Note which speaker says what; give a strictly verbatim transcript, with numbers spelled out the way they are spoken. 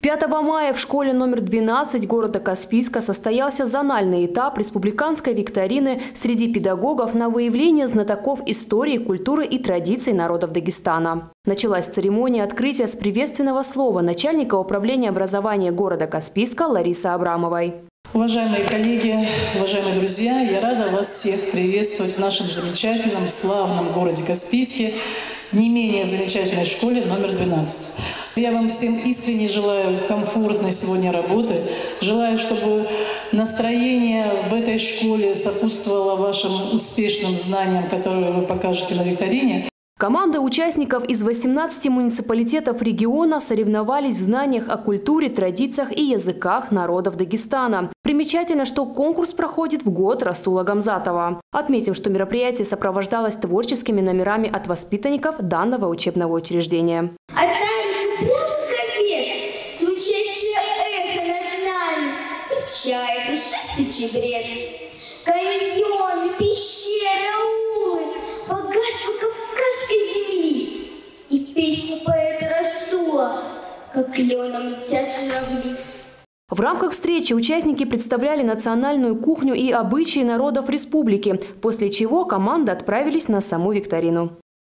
Speaker 1: пятого мая в школе номер двенадцать города Каспийска состоялся зональный этап республиканской викторины среди педагогов на выявление знатоков истории, культуры и традиций народов Дагестана. Началась церемония открытия с приветственного слова начальника управления образования города Каспийска Ларисы Абрамовой.
Speaker 2: Уважаемые коллеги, уважаемые друзья, я рада вас всех приветствовать в нашем замечательном, славном городе Каспийске, не менее замечательной школе номер двенадцать. Я вам всем искренне желаю комфортной сегодня работы, желаю, чтобы настроение в этой школе сопутствовало вашим успешным знаниям, которые вы покажете на викторине.
Speaker 1: Команды участников из восемнадцати муниципалитетов региона соревновались в знаниях о культуре, традициях и языках народов Дагестана. Примечательно, что конкурс проходит в год Расула Гамзатова. Отметим, что мероприятие сопровождалось творческими номерами от воспитанников данного учебного учреждения.
Speaker 3: Звучащее эхо над нами, и в чае душистый чебрец. Каньоны, пещеры, аулы, богатство кавказской земли. И песни поэта Расула, как кленом летят журавли.
Speaker 1: В рамках встречи участники представляли национальную кухню и обычаи народов республики, после чего команды отправились на саму викторину.